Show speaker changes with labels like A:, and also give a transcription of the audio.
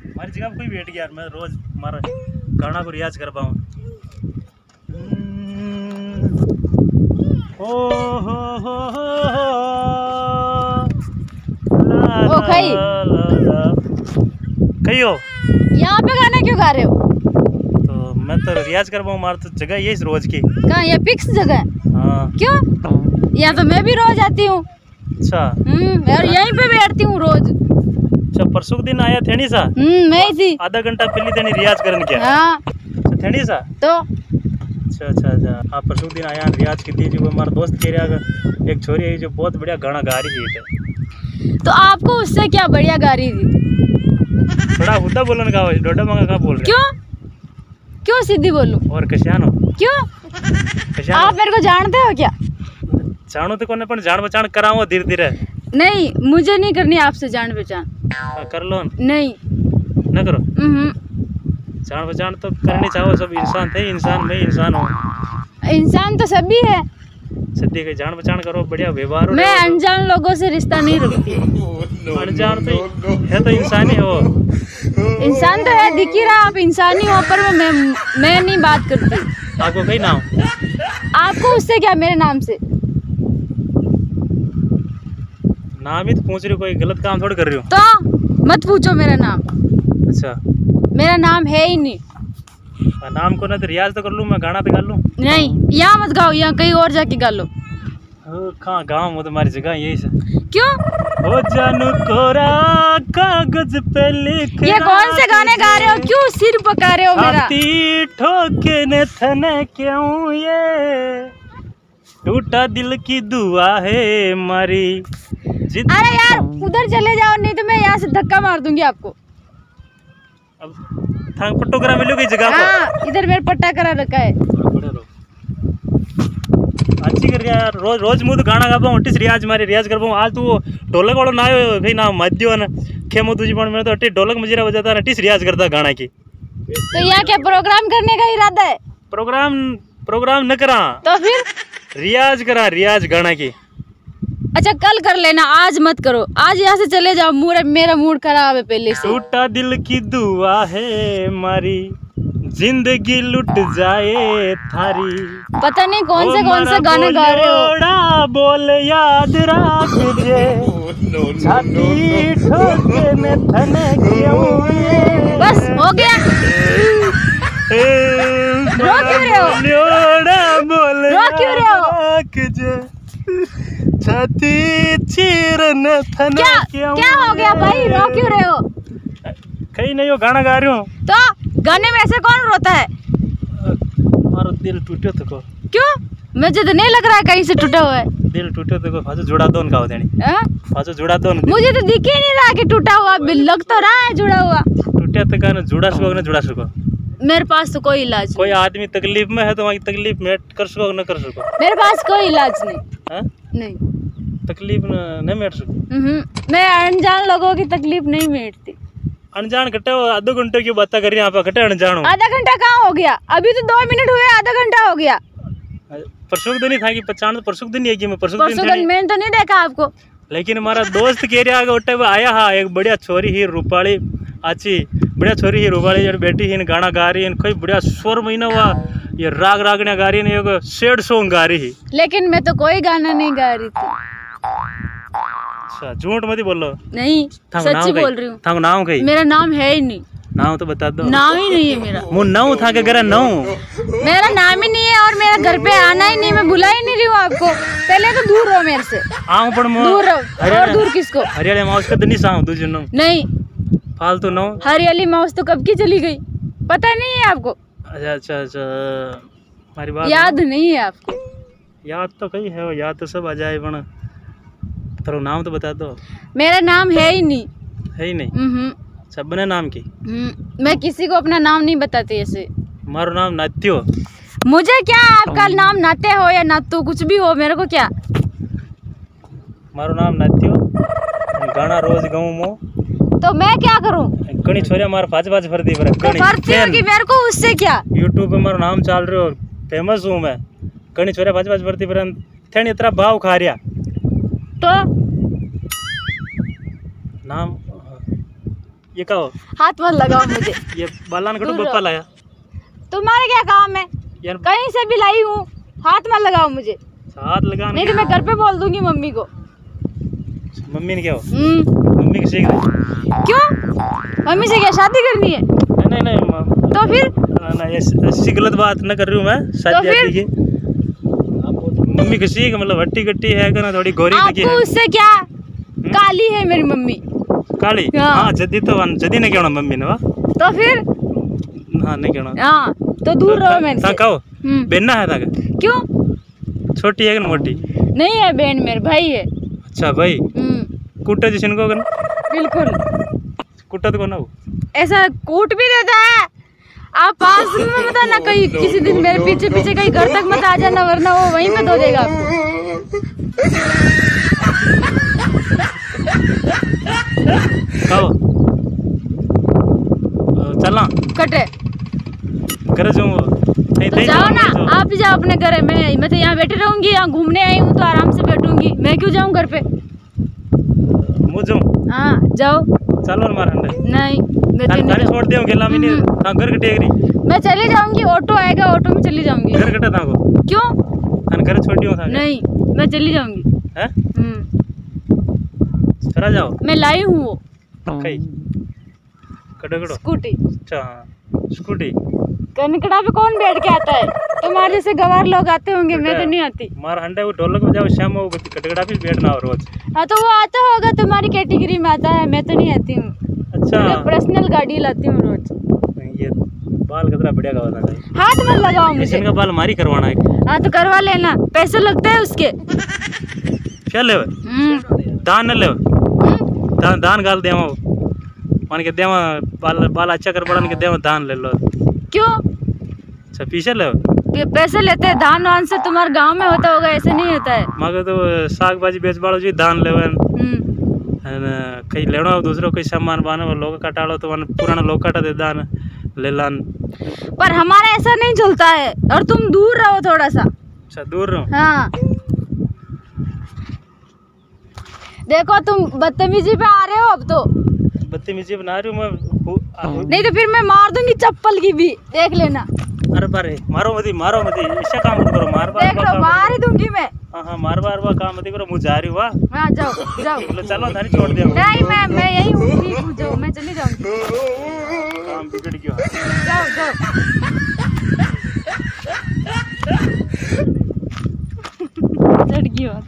A: हमारी जगह कोई बैठ गया यार, मैं रोज हमारा गाना को रियाज कर पाऊँ।
B: ओ खई
A: कही हो
B: यहाँ पे गाना क्यों गा रहे हो?
A: तो मैं तो रियाज कर पाऊँ, हमारा तो जगह यही रोज की।
B: कहाँ ये फिक्स जगह है?
A: हाँ
B: क्यों? यहाँ तो मैं भी रोज आती हूँ।
A: अच्छा
B: और यहीं पे बैठती हूँ रोज।
A: अच्छा परसों दिन आया थे नहीं सा?
B: मैं ही थी।
A: आधा घंटा पहले थे रियाज करने क्या?
B: हाँ
A: थे नहीं सा?
B: तो
A: अच्छा हाँ परसों दिन आया रियाज की थी। जो हमारा दोस्त कह रहा एक छोरी है जो बहुत बढ़िया गाना गा रही है।
B: तो आपको उससे क्या बढ़िया गा रही थी?
A: थोड़ा हुद्दा बोलन का डोडा मांगा का बोल रहे?
B: क्यों क्यों सीधी बोलूं?
A: और कश्यानो
B: क्यों? आप मेरे को जानते हो क्या?
A: जानो तो कोने पर जान पहचान कराओ धीरे धीरे।
B: नहीं मुझे नहीं करनी आपसे जान पहचान।
A: कर लो
B: नहीं
A: न करो। जान पहचान तो करनी चाहो, सब इंसान थे, इंसान मैं इंसान हूँ।
B: इंसान तो सभी है।
A: सदी के जान पहचान करो, बढ़िया व्यवहार।
B: मैं अनजान लोगों से रिश्ता नहीं रखती।
A: अनजान तो है तो इंसान ही हो।
B: इंसान तो है, दिख ही रहा आप इंसान ही हो, पर मैं नहीं बात करती।
A: आपको कहीं नाम?
B: आपको उससे क्या, मेरे नाम से?
A: नाम ही तो पूछ रही हो, कोई गलत काम थोड़ी कर रही हो।
B: तो मत पूछो मेरा नाम।
A: अच्छा
B: मेरा नाम है ही नहीं।
A: नाम को ना तो रियाज तो कर लूँ, मैं गाना तो गा लूँ।
B: नहीं यहाँ मत गाओ, यहाँ कहीं और जाके गा लो।
A: कहाँ गाँव हो तुम्हारी जगह यही से।
B: क्यों?
A: ओ जानू कोरा कागज पे लिख।
B: ये कौन से गाने गा रहे हो? क्यों सिर पका रहे हो मेरा?
A: ठोके ने थने क्यों ये टूटा दिल की दुआ है मारी।
B: अरे यार उधर चले जाओ, नहीं तो मैं यहाँ से धक्का मार दूंगी आपको।
A: अब थांग पट्टो करा मिलोगी जगह पर।
B: हाँ इधर मेरा पट्टा करा रखा है।
A: अच्छी कर यार, रोज रोज मुझे गाना गा पाऊँ, रियाज मारे रियाज कर पाऊँ। आज तू ढोलक वालों ना आयो भाई ना मध्यो ना खेमो तुझी पण में तो अट्टी ढोलक मजीरा बजाता ना टिस रियाज करता गाना की।
B: तो यहाँ क्या प्रोग्राम करने का इरादा है?
A: प्रोग्राम न करा
B: तो फिर
A: रियाज करा, रियाज गाना की।
B: अच्छा कल कर लेना, आज मत करो। आज यहाँ से चले जाओ, मेरा मूड खराब है पहले से।
A: टूटा दिल की दुआ है मारी, जिंदगी लुट जाए थारी।
B: पता नहीं कौन से गाने गा रहे हो।
A: बोल याद रख जे छाती ठोके में थने क्यों।
B: बस हो गया। रो क्यों रहे हो? रो क्यों रहे हो?
A: छाती चीरन थने क्यों।
B: क्या हो गया भाई, रो क्यों रहे हो?
A: कहीं नहीं हो, गाना गा रही हूँ।
B: तो गाने में ऐसे कौन रोता है?
A: हमारा दिल टूटे तो को।
B: क्यों? मुझे तो नहीं लग रहा है कहीं से टूटा हुआ है।
A: दिल टूटे तो को फाजो जुड़ा दो उनका होते नहीं। फाजो जुड़ा दो उनका।
B: मुझे तो दिख ही नहीं रहा कि टूटा हुआ, लग तो रहा है जुड़ा हुआ।
A: टूटे तो का जुड़ा सको ना जुड़ा सको।
B: मेरे पास तो कोई इलाज नहीं।
A: कोई आदमी तकलीफ में है तो वही तकलीफ में कर सको न कर सको।
B: मेरे पास कोई इलाज नहीं।
A: हाँ?
B: नहीं
A: तकलीफ नहीं मेट सको।
B: मैं अनजान लोगों की तकलीफ नहीं मेटती।
A: अनजान घटे आधे घंटे की बात कर रही है, घटे अनजान।
B: आधा घंटा कहाँ हो गया? अभी तो 2 मिनट हुए, आधा घंटा हो गया।
A: परसों दिन ही था कि पहचान तो परसों दिन ही है कि मैं परसों दिन
B: मैंने तो नहीं देखा आपको।
A: लेकिन हमारा दोस्त कह रहा है उठे आया हा एक बढ़िया छोरी ही रूपाली अच्छी बढ़िया छोरी ही रूपाली जो बैठी ही गाना गा रही है, कोई बढ़िया स्वर महीना हुआ ये राग रागना गा रही है, एक सैड सॉन्ग गा रही है।
B: लेकिन मैं तो कोई गाना नहीं गा रही थी।
A: अच्छा झूठ मत बोलो।
B: नहीं सच्ची बोल रही हूँ।
A: थांग नाम कही?
B: मेरा नाम है ही नहीं।
A: नाम तो बता दो।
B: नाम ही नहीं है मेरा।
A: मुझे नाम था कि गरा नाम
B: मेरा नाम ही नहीं है और मेरा घर पे आना ही नहीं, मैं बुला ही नहीं रही हूँ आपको। पहले तो दूर रहो मेरे से।
A: आऊं पर
B: दूर रहो। और दूर किसको?
A: हरियाली माउस का तो नहीं साऊं तुझे नाम।
B: नहीं
A: फालतू नो।
B: हरियाली माउस तो कब की चली गई, पता नहीं है आपको?
A: अच्छा हमारी बात
B: याद नहीं है आपको?
A: याद तो कहीं है, याद तो सब आ जाए पण तेरा नाम तो बता दो।
B: मेरा नाम है ही नहीं।
A: है ही नहीं? सब बने नाम की।
B: मैं किसी को अपना नाम नहीं बताती ऐसे।
A: मारो नाम नात्यो।
B: मुझे क्या, आपका नाम नाते हो या नातू कुछ भी हो, मेरे को क्या।
A: मारो नाम नात्यो, गाना रोज गाऊं मो
B: तो मैं क्या करूं?
A: गणी छोरिया मार पाँच भर दी पर
B: तो भरती होगी, मेरे को उससे क्या।
A: यूट्यूब पे मारो नाम चल रहे हो, फेमस हूँ मैं। गणी छोरिया पाँच भरती पर थे इतना भाव खा रिया
B: तो
A: नाम ये कहो
B: हाथ मत लगाओ मुझे।
A: ये बालान कटू
B: दूर
A: बप्पा लाया
B: तुम्हारा क्या काम है?
A: यार
B: कहीं से भी लाई हूँ, हाथ मत लगाओ मुझे,
A: हाथ लगा
B: नहीं तो मैं घर पे बोल दूंगी मम्मी को।
A: मम्मी ने क्या हो मम्मी की सीख दे।
B: क्यों? मम्मी से क्या शादी करनी है?
A: नहीं नहीं
B: तो फिर
A: नहीं ऐसी गलत बात न कर रही हूँ मैं शादी
B: फिर?
A: की मम्मी की सीख मतलब हट्टी कट्टी है ना थोड़ी गोरी लगी
B: आपको
A: है
B: उससे क्या? काली है मेरी मम्मी।
A: काली
B: हाँ।
A: हाँ जदी तो जदी ने कहना मम्मी ने वाह
B: तो फिर
A: हाँ नहीं कहना
B: हाँ तो दूर रहो मेरे से।
A: कहो बेना है ताका
B: क्यों?
A: छोटी है कि मोटी?
B: नहीं है बहन, मेरे भाई है।
A: अच्छा भाई कुट्टा जिसन को
B: बिल्कुल
A: कुट्टा तो ना
B: ऐसा कूट भी देता है। आप पास में मत आना, कहीं किसी दिन मेरे पीछे पीछे कहीं घर तक मत आ जाना, वरना वो वहीं पे धो देगा
A: आपको। चला
B: कटे
A: घर जाऊँ
B: तो जाओ ना, आप ही जाओ अपने घर। मैं तो यहाँ बैठी रहूंगी, यहाँ घूमने आई हूँ तो आराम से बैठूंगी। मैं क्यों जाऊँ घर पे? हाँ जाओ।
A: चलो मार
B: नहीं मैं तो नहीं
A: छोड़ दे गेला में नहीं घर के टेगरी
B: मैं चली जाऊंगी, ऑटो आएगा ऑटो में चली जाऊंगी।
A: घर कटा था को
B: क्यों?
A: घर छोड़ी था
B: नहीं मैं चली जाऊंगी।
A: हैं चला जाओ।
B: मैं लाई हूँ वो
A: कई कड़ो कड़ो
B: स्कूटी।
A: अच्छा स्कूटी
B: कनकड़ा पे कौन बैठ के आता है? तुम्हारे जैसे गवार लोग आते होंगे, मैं तो नहीं आती।
A: मार हंडे वो ढोलक बजाओ शाम को कटकड़ा भी बैठना हो रोज।
B: हाँ तो वो आता होगा, तुम्हारी कैटेगरी में आता है, मैं तो नहीं आती हूँ।
A: अच्छा
B: मैं पर्सनल गाड़ी लाती हूँ रोज।
A: ये बाल कितना बढ़िया करवाना चाहिए।
B: हाथ मत लगाओ मुझे।
A: का बाल मारी करवाना है।
B: हाँ तो करवा लेना, पैसे लगते हैं उसके।
A: क्या ले दान न ले दान गाल दे मान के देवा बाल अच्छा कर बड़ा के देवा दान ले लो।
B: क्यों?
A: अच्छा पीछे ले
B: पैसे लेते हैं दान वान से? तुम्हारे गांव में होता होगा, ऐसे नहीं होता है।
A: मगर तो साग भाजी बेच बाड़ो जी दान ले कहीं लेना हो दूसरों कोई सामान बाने वो लोग काटा लो तो पुराना लोग काटा दे दान ले लान।
B: पर हमारा ऐसा नहीं चलता है, और तुम दूर रहो थोड़ा सा।
A: अच्छा दूर रहो।
B: हाँ देखो तुम बदतमीजी पे आ रहे हो अब तो।
A: बदतमीजी बना रही हूँ मैं।
B: नहीं तो फिर मैं मार दूंगी चप्पल की भी, देख लेना।
A: अरे बारे मारो मत ऐसा काम मत करो।
B: देख लो मार ही दूंगी मैं।
A: हाँ मार बार काम मत करो मुझे जा रही हुआ।
B: हाँ जाओ जाओ।
A: चलो धारी छोड़ दे।
B: नहीं मैं यही हूँ, ठीक हूँ, जाओ मैं चली जाऊंगी।
A: काम बिगड़ गया।
B: जाओ जाओ। चढ़ गई बात।